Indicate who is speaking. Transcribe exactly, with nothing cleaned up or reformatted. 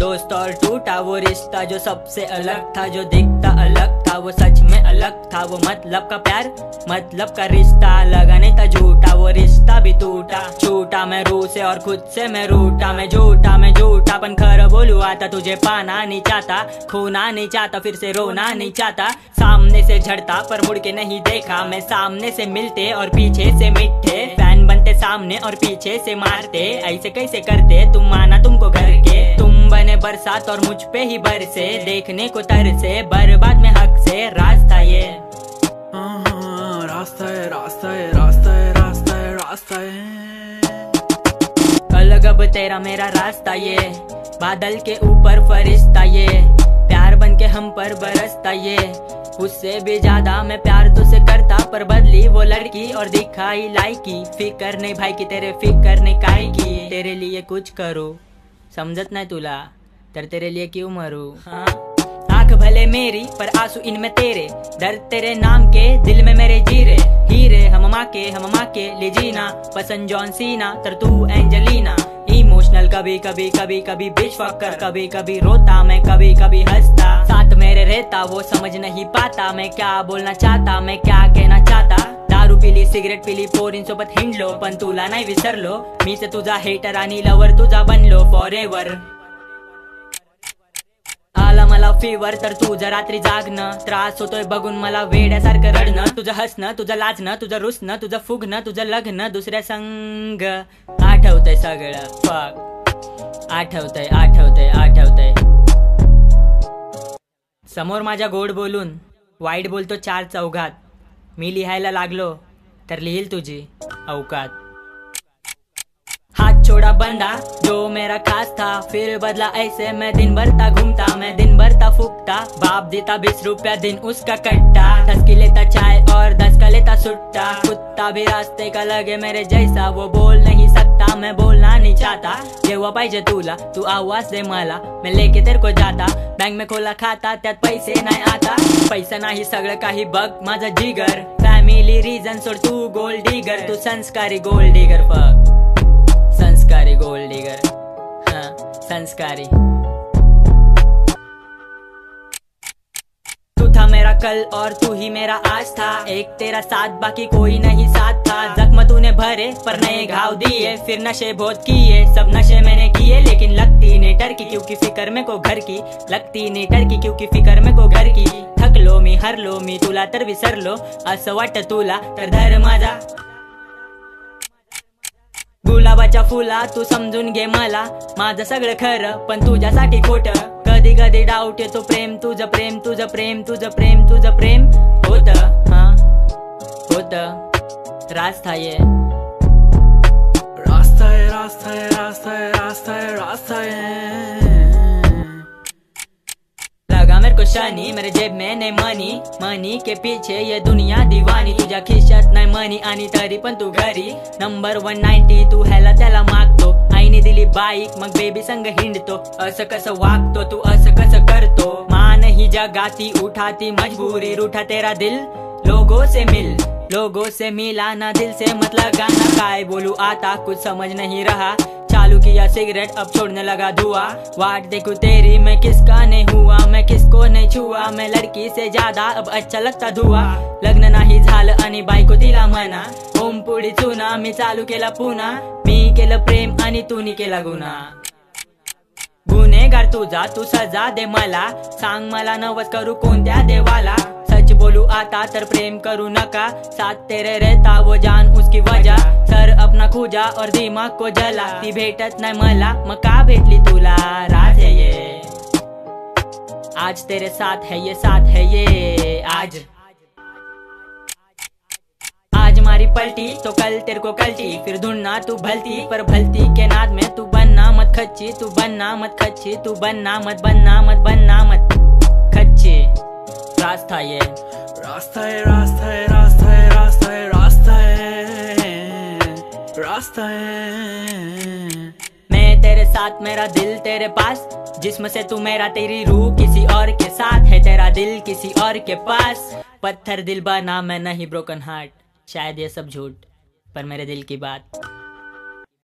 Speaker 1: दोस्त और टूटा वो रिश्ता जो सबसे अलग था, जो दिखता अलग था वो सच में अलग था। वो मतलब का प्यार मतलब का रिश्ता, लगा नहीं था झूठा वो रिश्ता भी टूटा। छूटा मैं रूह से और खुद से मैं रूठा, मैं झूठा मैं झूठा पन खर बोलू आता। तुझे पाना नहीं चाहता, खोना नहीं चाहता, फिर से रोना नहीं चाहता। सामने से झड़ता पर मुड़ के नहीं देखा मैं, सामने से मिलते और पीछे से मिठे। फैन बनते सामने और पीछे से मारते, ऐसे कैसे करते तुम माना तुमको घर के। तुम बने बरसात और मुझ पे ही बरसे, देखने को तरसे बर्बाद में हक से। रास्ता ये
Speaker 2: रास्ता है रास्ता है रास्ता है रास्ता है रास्ता है
Speaker 1: अलग अब तेरा मेरा रास्ता ये, बादल के ऊपर फरिश्ता ये। प्यार बन के हम पर बरसता ये, उससे भी ज्यादा मैं प्यार तुझसे करता। पर बदली वो लड़की और दिखाई लायकी, फिकर नहीं भाई की तेरे फिकर नहीं काय की। तेरे लिए कुछ करो समझत नहीं तुला, तर तेरे लिए क्यों मरू। हाँ आँख भले मेरी पर आंसू इनमें तेरे, दर्द तेरे नाम के दिल में मेरे जीरे। हीरे हम माँ के हम माँ के लिए जीना, पसंद जॉन सीना तर तू एंजेलिना। इमोशनल कभी कभी कभी कभी बीच फक्कर, कभी कभी रोता मैं कभी कभी हंसता। साथ मेरे रहता वो समझ नहीं पाता, मैं क्या बोलना चाहता मैं क्या कहना चाहता। दारू पिली सिगरेट पिली पोरीन सोबत हिंडलो पण तुला नाही विसरलो। मी से तुझा हेटर आणि लवर तुझा बनलो फॉर एव्हर। आला मला फीवर तर तुझं रात्री जागणं, त्रास होतोय बघून मला वेड्यासारखं रडणं। तुझं हसणं तुझं लाजणं तुझं रुसणं तुझं फुगणं तुझं लग्न दुसऱ्या संग। आठवतंय सगळं फक, आठवतंय आठवतंय आठवतंय। समोर माझ्या गोड बोलून वाईट बोलतो चार चौघात, मी लिहायला लागलो तर लिहिल तुझी औकात। हाथ छोड़ा बंदा जो मेरा खास था, फिर बदला ऐसे मैं दिन भर था घूमता, मैं दिन भर था फूकता। बाप देता बीस रुपया दिन उसका कट्टा, दस की लेता चाय और दस का लेता सुट्टा। कुत्ता भी रास्ते का लगे मेरे जैसा, वो बोल नहीं सकता मैं बोलना नहीं चाहता। जेव्हा पाहिजे तुला तू आवाज दे मला, मैं लेके तेरे को जाता। बँक में खोला खाता त्यात पैसे नाही आता, पैसा नाही सगळं काही बघ माझा जिगर। फॅमिली रिझन सोड तू गोल्ड डिगर, तू संस्कारी गोल्ड डिगर। फक संस्कारी गोल्ड डिगर, हाँ संस्कारी। तू था मेरा कल और तू ही मेरा आज था, एक तेरा साथ बाकी कोई नहीं साथ था। जख्म तूने भरे पर नए घाव दिए, फिर नशे बहुत किए सब नशे मैंने किए। लेकिन लगती नहीं टर्की क्योंकि फिकर में को घर की, लगती नहीं टर्की क्योंकि फिकर में को घर की। थकलो मी हरलो मी तुला तर विसरलो, असं वाटतं तुला तर धर माझा गुलाबाच्या फुला। तू समजून घे मला माझं सगळं खरं पण तुझ्यासाठी खोटं। कधी कधी डाऊट येतो प्रेम तुझं प्रेम तुझं प्रेम तुझं प्रेम तुझं प्रेम होतं। हाँ होतं रास्ता ये,
Speaker 2: रास्ता है रास्ता है रास्ता है रास्ता है रास्ता है।
Speaker 1: लगा मेरे को शनी मेरे जेब में नहीं मनी, मनी के पीछे ये दुनिया दीवानी। तुझ्या खिशात नाही मनी आणि तरी पण तू घरी नंबर वन नाईन्टी। तू ह्याला त्याला मागतो, आईने दिली बाईक मग बेबी संग हिंडतो। असं कसं वागतो तू असं कसं करतो, मान ही जगाती उठाती मजबूरी। रूठा तेरा दिल लोगों से मिल, लोगों से मिला ना दिल से मतलब गाना। काय बोलू आता कुछ समझ नहीं रहा, चालू किया सिगरेट अब छोड़ने लगा धुआं। वाट देखू तेरी मैं किसका नहीं हुआ, मैं किसको नहीं छुआ। मैं लड़की से ज्यादा अब अच्छा लगता धुआं। लग्न नाही झालं आणि बायको तिला म्हणा, ओम पुढी चुना मी चालू केला पुन्हा। मी केलं प्रेम आणि तूनी केला गुन्हा। गुन्हेगार तुझा तू सजा दे मला, सांग मला नवस करू कोणत्या देवाला। सच बोलू आता तर प्रेम करू नका, साथ तेरे रहता वो जान उसकी वजह। सर अपना खुजा और दिमाग को जला, ती भेटत नाही मला मग का भेटली तुला। राज है ये आज तेरे साथ है ये साथ है ये आज। आज मारी पलटी तो कल तेरे को कल्टी, फिर ढूंढना तू भलती पर भलती के नाद में तू बनना मत खच्ची। तू बनना मत खच्ची तू बनना मत बनना मत बनना मत खच्ची। रास्ता ये
Speaker 2: रास्ता है रास्ता है रास्ता है रास्ता है रास्ता है रास्ता है।
Speaker 1: मैं तेरे साथ मेरा दिल तेरे पास, जिस्म से तू मेरा तेरी रूह किसी और के साथ है। तेरा दिल किसी और के पास, पत्थर दिल बना मैं नहीं ब्रोकन हार्ट। शायद ये सब झूठ पर मेरे दिल की बात।